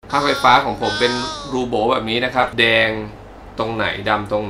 ภาคไฟฟ้าของผมเป็นรูโบแบบนี้นะครับแดงตรงไหนดำตรงไหน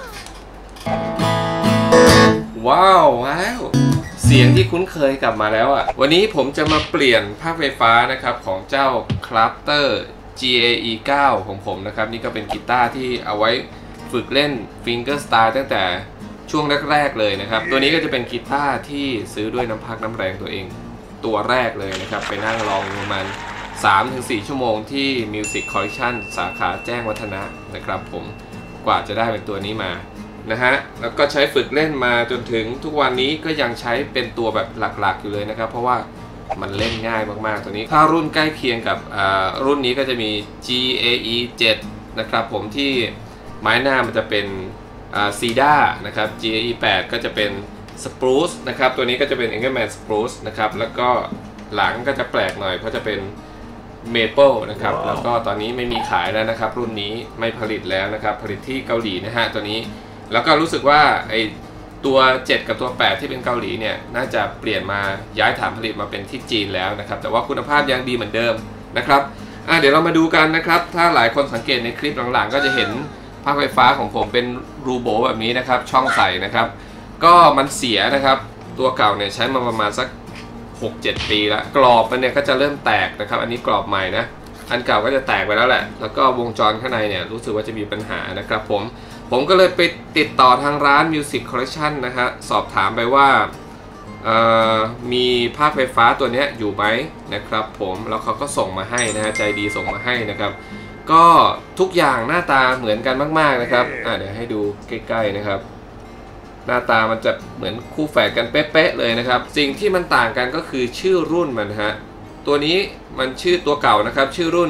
ว้าวเสียงที่คุ้นเคยกลับมาแล้วอ่ะวันนี้ผมจะมาเปลี่ยนภาคไฟฟ้านะครับของเจ้า Crafter GAE 9 ของผมนะครับนี่ก็เป็นกีตาร์ที่เอาไว้ฝึกเล่น Fingerstyle ตั้งแต่ช่วงแรกๆเลยนะครับตัวนี้ก็จะเป็นกีตาร์ที่ซื้อด้วยน้ำพักน้ำแรงตัวเองตัวแรกเลยนะครับไปนั่งลองประมาณ 3-4 ชั่วโมงที่ Music Collection สาขาแจ้งวัฒนะนะครับผมกว่าจะได้เป็นตัวนี้มานะฮะแล้วก็ใช้ฝึกเล่นมาจนถึงทุกวันนี้ก็ยังใช้เป็นตัวแบบหลักๆอยู่เลยนะครับเพราะว่ามันเล่นง่ายมากๆตัวนี้ถ้ารุ่นใกล้เคียงกับรุ่นนี้ก็จะมี GAE 7 นะครับผมที่ไม้หน้ามันจะเป็นซีด้านะครับ GAE 8 ก็จะเป็น Spruce นะครับตัวนี้ก็จะเป็น Engelmann Spruce นะครับแล้วก็หลังก็จะแปลกหน่อยเพราะจะเป็น Maple นะครับ wow. แล้วก็ตอนนี้ไม่มีขายแล้วนะครับรุ่นนี้ไม่ผลิตแล้วนะครับผลิตที่เกาหลีนะฮะตัวนี้แล้วก็รู้สึกว่าไอตัว7กับตัว8ที่เป็นเกาหลีเนี่ยน่าจะเปลี่ยนมาย้ายฐานผลิตมาเป็นที่จีนแล้วนะครับแต่ว่าคุณภาพยังดีเหมือนเดิมนะครับเดี๋ยวเรามาดูกันนะครับถ้าหลายคนสังเกตในคลิปหลังๆก็จะเห็นภาคไฟฟ้าของผมเป็นรูโบแบบนี้นะครับช่องใส่นะครับก็มันเสียนะครับตัวเก่าเนี่ยใช้มาประมาณสัก 6-7 ปีแล้วกรอบมันเนี่ยก็จะเริ่มแตกนะครับอันนี้กรอบใหม่นะอันเก่าก็จะแตกไปแล้วแหละแล้วก็วงจรข้างในเนี่ยรู้สึกว่าจะมีปัญหานะครับผมก็เลยไปติดต่อทางร้าน Music Collection นะฮะสอบถามไปว่ามีภาคไฟฟ้าตัวนี้อยู่ไหมนะครับผมแล้วเขาก็ส่งมาให้นะฮะใจดีส่งมาให้นะครับก็ทุกอย่างหน้าตาเหมือนกันมากๆนะครับเดี๋ยวให้ดูใกล้ๆนะครับหน้าตามันจะเหมือนคู่แฝดกันเป๊ะๆเลยนะครับสิ่งที่มันต่างกันก็คือชื่อรุ่นมันฮะตัวนี้มันชื่อตัวเก่านะครับชื่อรุ่น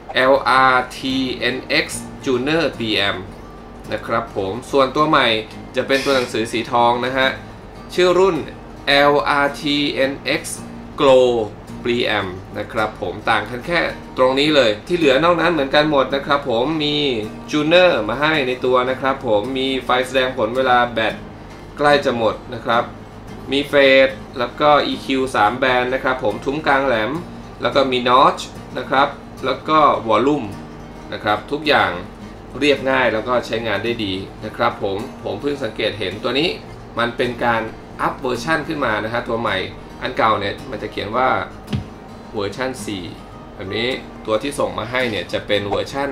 LRTNX Junior PM นะครับผมส่วนตัวใหม่จะเป็นตัวหนังสือสีทองนะฮะชื่อรุ่น LRTNX Glow PM นะครับผมต่างกันแค่ตรงนี้เลยที่เหลือนอกนั้นเหมือนกันหมดนะครับผมมี Junior มาให้ในตัวนะครับผมมีไฟแสดงผลเวลาแบตใกล้จะหมดนะครับมีเฟสแล้วก็ EQ 3 แบนนะครับผมทุ้มกลางแหลมแล้วก็มีนอชนะครับแล้วก็วอลลุ่มนะครับทุกอย่างเรียบง่ายแล้วก็ใช้งานได้ดีนะครับผมเพิ่งสังเกตเห็นตัวนี้มันเป็นการอัพเวอร์ชันขึ้นมานะฮะตัวใหม่อันเก่าเนี่ยมันจะเขียนว่าเวอร์ชัน4แบบนี้ตัวที่ส่งมาให้เนี่ยจะเป็นเวอร์ชัน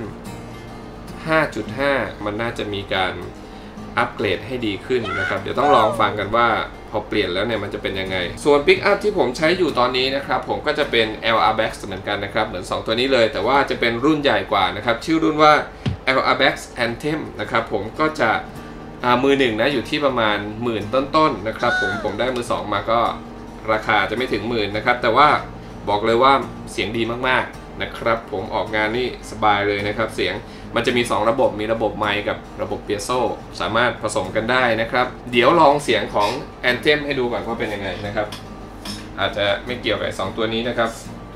5.5 มันน่าจะมีการอัปเกรดให้ดีขึ้นนะครับเดี๋ยวต้องลองฟังกันว่าพอเปลี่ยนแล้วเนี่ยมันจะเป็นยังไงส่วน Pick Up ที่ผมใช้อยู่ตอนนี้นะครับผมก็จะเป็น LR-Bax เหมือนกันนะครับเหมือน2ตัวนี้เลยแต่ว่าจะเป็นรุ่นใหญ่กว่านะครับชื่อรุ่นว่า LR-Bax Anthem นะครับผมก็จะมือหนึ่งนะอยู่ที่ประมาณ10,000ต้นๆนะครับผมได้มือ2มาก็ราคาจะไม่ถึง10,000นะครับแต่ว่าบอกเลยว่าเสียงดีมากๆนะครับผมออกงานนี่สบายเลยนะครับเสียงมันจะมี2ระบบมีระบบไมค์กับระบบเปียโซสามารถผสมกันได้นะครับเดี๋ยวลองเสียงของ Anthem ให้ดูก่อนว่าเป็นยังไงนะครับอาจจะไม่เกี่ยวกับ2ตัวนี้นะครับ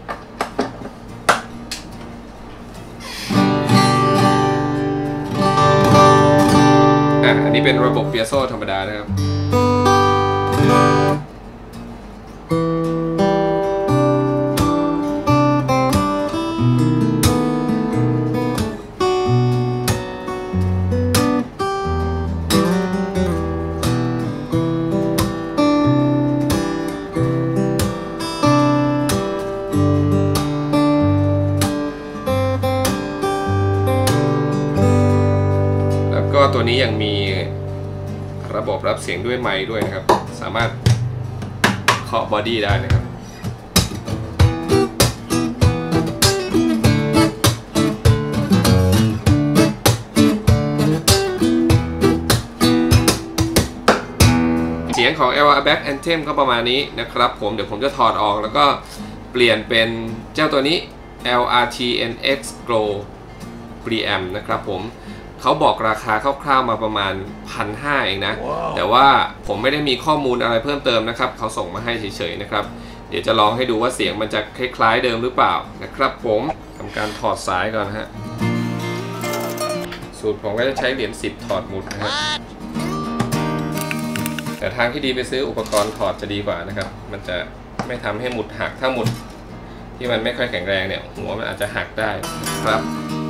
อันนี้เป็นระบบเปียโซธรรมดานะครับตัวนี้ยังมีระบบรับเสียงด้วยไมค์ด้วยนะครับสามารถเคาะบอดี้ได้นะครับเสียงของ LR-Bax Anthem ก็ประมาณนี้นะครับเดี๋ยวผมจะถอดออกแล้วก็เปลี่ยนเป็นเจ้าตัวนี้ LRTNX Glow PM นะครับเขาบอกราคาคร่าวๆมาประมาณ 1,500 เองนะ wow. แต่ว่าผมไม่ได้มีข้อมูลอะไรเพิ่มเติมนะครับเขาส่งมาให้เฉยๆนะครับเดี๋ยวจะลองให้ดูว่าเสียงมันจะคล้ายๆเดิมหรือเปล่านะครับผมทำการถอดสายก่อนนะฮะสูตรผมก็จะใช้เหรียญ10ถอดหมุดนะฮะแต่ทางที่ดีไปซื้ออุปกรณ์ถอดจะดีกว่านะครับมันจะไม่ทำให้หมุดหักถ้าหมุดที่มันไม่ค่อยแข็งแรงเนี่ยหัวมันอาจจะหักได้ครับ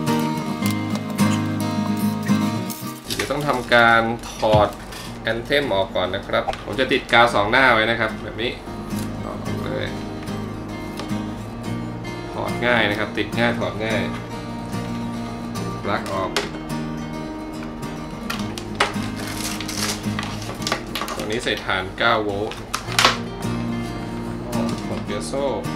เดี๋ยวต้องทำการถอดแอนเทมออกก่อนนะครับผมจะติดกาว2หน้าไว้นะครับแบบนี้ถอดออกเลยถอดง่ายนะครับติดง่ายถอดง่ายปลั๊กออกตรงนี้ใส่ฐาน9โวลต์หมดเปียโซ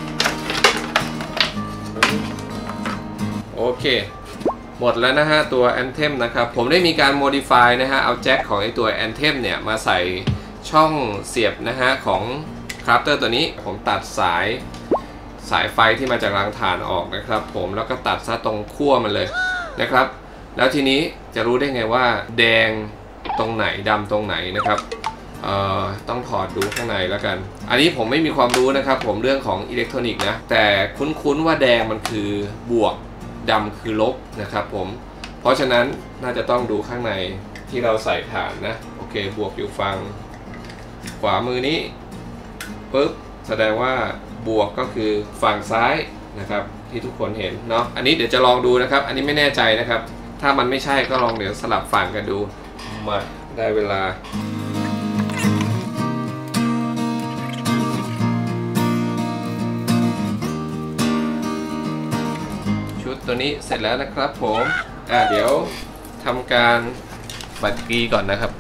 โอเคหมดแล้วนะฮะตัว Anthem นะครับผมได้มีการ modify นะฮะเอาแจ็คของไอตัว Anthem เนี่ยมาใส่ช่องเสียบนะฮะของ Crafter ตัวนี้ผมตัดสายไฟที่มาจากรางถ่านออกนะครับผมแล้วก็ตัดซะตรงขั้วมันเลยนะครับแล้วทีนี้จะรู้ได้ไงว่าแดงตรงไหนดำตรงไหนนะครับต้องถอดดูข้างในแล้วกันอันนี้ผมไม่มีความรู้นะครับผมเรื่องของอิเล็กทรอนิกส์นะแต่คุ้นๆว่าแดงมันคือบวกดำคือลบนะครับผมเพราะฉะนั้นน่าจะต้องดูข้างในที่เราใส่ฐานนะโอเคบวกอยู่ฝั่งขวามือนี้ปึ๊บแสดงว่าบวกก็คือฝั่งซ้ายนะครับที่ทุกคนเห็นเนาะอันนี้เดี๋ยวจะลองดูนะครับอันนี้ไม่แน่ใจนะครับถ้ามันไม่ใช่ก็ลองเดี๋ยวสลับฝั่งกันดูมาได้เวลาตัวนี้เสร็จแล้วนะครับผมเดี๋ยวทำการบัดกรีก่อนนะครับ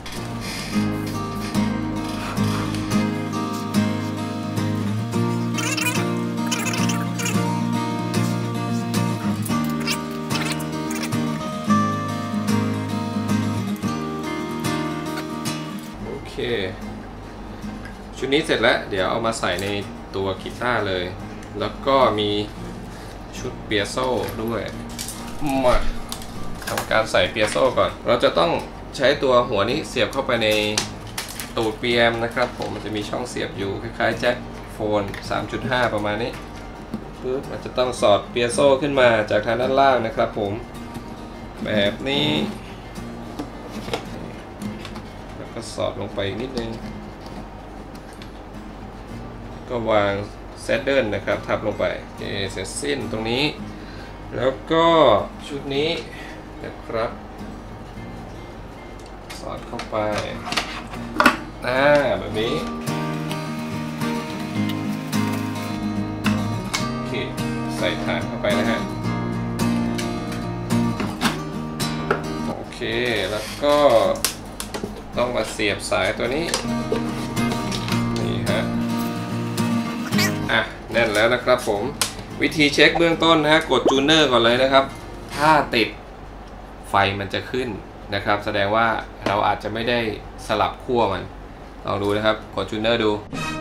โอเคชุดนี้เสร็จแล้วเดี๋ยวเอามาใส่ในตัวกีตาร์เลยแล้วก็มีชุดเปียโซด้วยมาทำการใส่เปียโซก่อนเราจะต้องใช้ตัวหัวนี้เสียบเข้าไปในตูด PM นะครับผมมันจะมีช่องเสียบอยู่คล้ายๆแจ็คโฟน 3.5 ประมาณนี้ปึ๊บมันจะต้องสอดเปียโซขึ้นมาจากทางด้านล่างนะครับผมแบบนี้แล้วก็สอดลงไปอีกนิดนึงก็วางเซตเดิลนะครับทับลงไปโอเคเสร็จสิ้นตรงนี้แล้วก็ชุดนี้นะครับสอดเข้าไปแบบนี้โอเคใส่ฐานเข้าไปนะฮะโอเคแล้วก็ต้องมาเสียบสายตัวนี้นี่ฮะแน่นแล้วนะครับผมวิธีเช็คเบื้องต้นนะฮะกดจูนเนอร์ก่อนเลยนะครับถ้าติดไฟมันจะขึ้นนะครับแสดงว่าเราอาจจะไม่ได้สลับขั้วมันลองดูนะครับกดจูนเนอร์ดู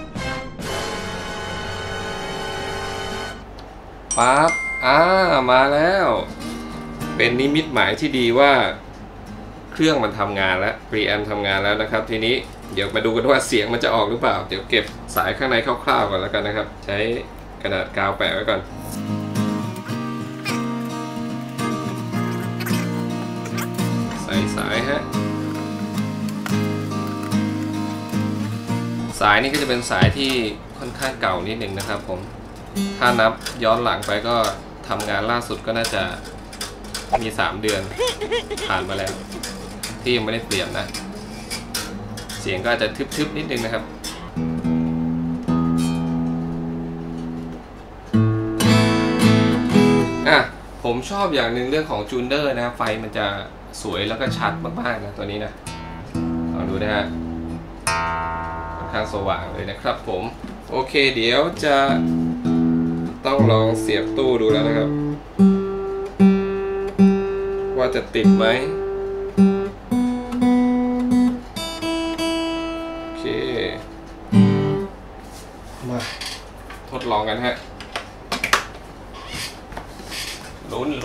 ปั๊บมาแล้วเป็นนิมิตหมายที่ดีว่าเครื่องมันทำงานแล้วพรีแอมป์ทำงานแล้วนะครับทีนี้เดี๋ยวมาดูกันว่าเสียงมันจะออกหรือเปล่าเดี๋ยวเก็บสายข้างในคร่าวๆก่อนแล้วกันนะครับใช้กระดาษกาวแปะไว้ก่อนใส่สายฮะสายนี้ก็จะเป็นสายที่ค่อนข้างเก่านิดนึงนะครับผมถ้านับย้อนหลังไปก็ทำงานล่าสุดก็น่าจะมี3 เดือนผ่านมาแล้วที่ยังไม่ได้เปลี่ยนนะเสียงก็อาจจะทึบๆนิดนึงนะครับผมชอบอย่างหนึ่งเรื่องของจูนเนอร์นะไฟมันจะสวยแล้วก็ชัดมากๆนะตัวนี้นะลองดูนะฮะค่อนข้างสว่างเลยนะครับผมโอเคเดี๋ยวจะต้องลองเสียบตู้ดูแล้วนะครับว่าจะติดไหมโอเคมาทดลองกันฮะลุ้น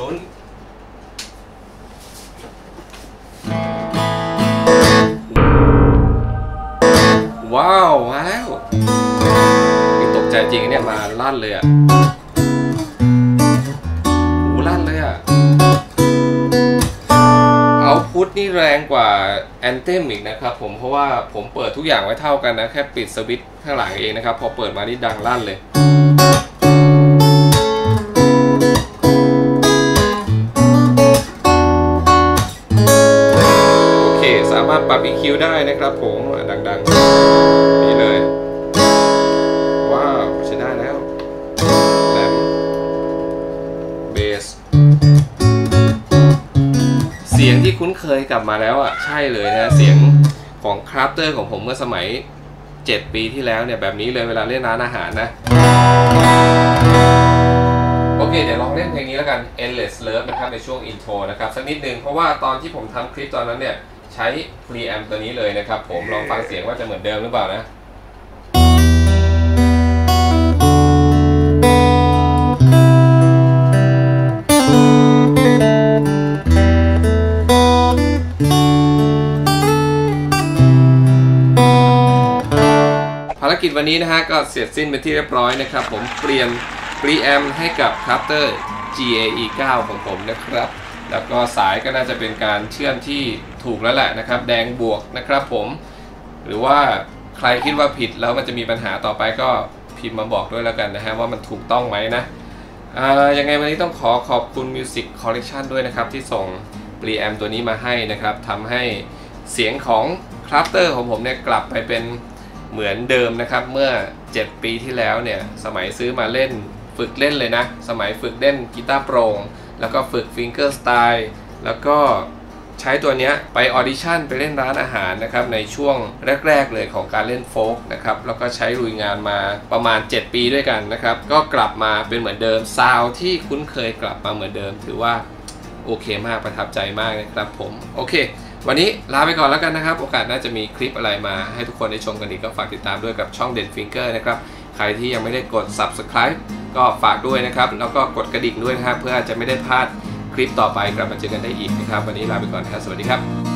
ว้าวมาแล้วตกใจจริงเนี่ยมาลั่นเลยอ่ะลั่นเลยอ่ะเอาพุทนี่แรงกว่าแอนเทมอีกนะครับผมเพราะว่าผมเปิดทุกอย่างไว้เท่ากันนะแค่ปิดสวิตช์ข้างหลังเองนะครับพอเปิดมานี่ดังลั่นเลยามารถปรับ EQ ได้นะครับผมดังๆนี่เลยว้าวใช้ได้แล้วแหลมเบสเสียงที่คุ้นเคยกลับมาแล้วอ่ะใช่เลยนะเสียงของคราฟเตอร์ของผมเมื่อสมัย7 ปีที่แล้วเนี่ยแบบนี้เลยเวลาเล่นร้านอาหารนะโอเคเดี๋ยวลองเล่นเพลงนี้แล้วกัน Endless Love นะครับในช่วงอินโทรนะครับสักนิดนึงเพราะว่าตอนที่ผมทำคลิปตอนนั้นเนี่ยใช้ preamp ตัวนี้เลยนะครับผมลองฟังเสียงว่าจะเหมือนเดิมหรือเปล่านะภารกิจวันนี้นะฮะก็เสร็จสิ้นเป็นที่เรียบร้อยนะครับผมเปลี่ยน preamp ให้กับ Crafter GAE9 ของผมนะครับแล้วก็สายก็น่าจะเป็นการเชื่อมที่ถูกแล้วแหละนะครับแดงบวกนะครับผมหรือว่าใครคิดว่าผิดแล้วมันจะมีปัญหาต่อไปก็พิมพ์มาบอกด้วยแล้วกันนะฮะว่ามันถูกต้องไหมนะยังไงวันนี้ต้องขอบคุณ Music Collection ด้วยนะครับที่ส่ง preamp ตัวนี้มาให้นะครับทำให้เสียงของ Crafter ของผมเนี่ยกลับไปเป็นเหมือนเดิมนะครับเมื่อ7 ปีที่แล้วเนี่ยสมัยซื้อมาเล่นฝึกเล่นเลยนะสมัยฝึกเล่นกีตาร์โปร่งแล้วก็ฝึกฟิงเกอร์สไตล์แล้วก็ใช้ตัวนี้ไปออดิชั่นไปเล่นร้านอาหารนะครับในช่วงแรกๆเลยของการเล่นโฟล์กนะครับแล้วก็ใช้ลุยงานมาประมาณ7 ปีด้วยกันนะครับก็กลับมาเป็นเหมือนเดิมซาวด์ที่คุ้นเคยกลับมาเหมือนเดิมถือว่าโอเคมากประทับใจมากนะครับผมโอเควันนี้ลาไปก่อนแล้วกันนะครับโอกาสน่าจะมีคลิปอะไรมาให้ทุกคนได้ชมกันอีกก็ฝากติดตามด้วยกับช่องเด่นฟิงเกอร์นะครับใครที่ยังไม่ได้กด Subscribe ก็ฝากด้วยนะครับแล้วก็กดกระดิ่งด้วยนะครับเพื่อจะไม่ได้พลาดคลิปต่อไปกลับมาเจอกันได้อีกนะครับวันนี้ลาไปก่อนครับสวัสดีครับ